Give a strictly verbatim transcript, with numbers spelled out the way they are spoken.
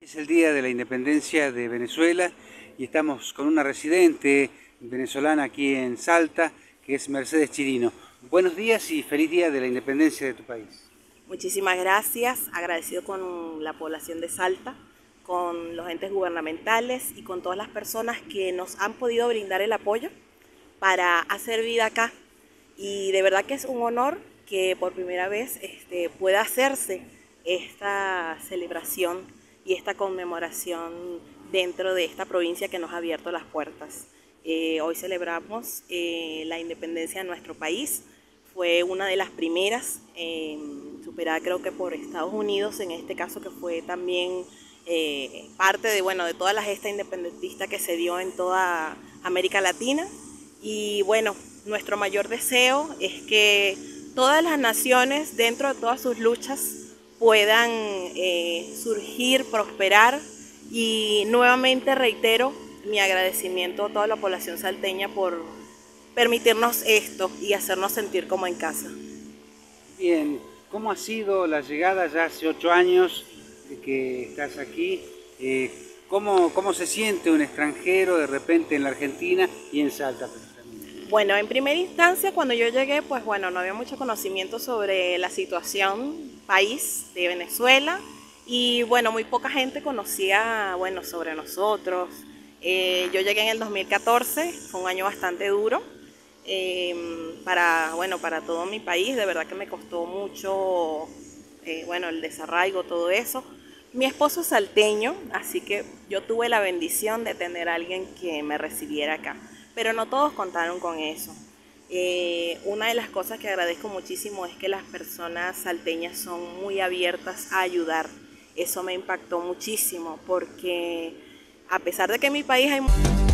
Es el día de la independencia de Venezuela y estamos con una residente venezolana aquí en Salta, que es Mercedes Chirino. Buenos días y feliz día de la independencia de tu país. Muchísimas gracias, agradecido con la población de Salta, con los entes gubernamentales y con todas las personas que nos han podido brindar el apoyo para hacer vida acá. Y de verdad que es un honor que por primera vez este, pueda hacerse esta celebración y esta conmemoración dentro de esta provincia que nos ha abierto las puertas. Eh, hoy celebramos eh, la independencia de nuestro país. Fue una de las primeras, eh, superada creo que por Estados Unidos, en este caso, que fue también eh, parte de, bueno, de toda la gesta independentista que se dio en toda América Latina. Y bueno, nuestro mayor deseo es que todas las naciones, dentro de todas sus luchas, puedan eh, surgir, prosperar, y nuevamente reitero mi agradecimiento a toda la población salteña por permitirnos esto y hacernos sentir como en casa. Bien, ¿cómo ha sido la llegada ya hace ocho años de que estás aquí? Eh, ¿cómo, ¿Cómo se siente un extranjero de repente en la Argentina y en Salta? Bueno, en primera instancia, cuando yo llegué, pues bueno, no había mucho conocimiento sobre la situación país de Venezuela y bueno, muy poca gente conocía, bueno, sobre nosotros. Eh, yo llegué en el dos mil catorce, fue un año bastante duro eh, para, bueno, para todo mi país, de verdad que me costó mucho, eh, bueno, el desarraigo, todo eso. Mi esposo es salteño, así que yo tuve la bendición de tener a alguien que me recibiera acá, pero no todos contaron con eso. Eh, una de las cosas que agradezco muchísimo es que las personas salteñas son muy abiertas a ayudar. Eso me impactó muchísimo porque a pesar de que en mi país hay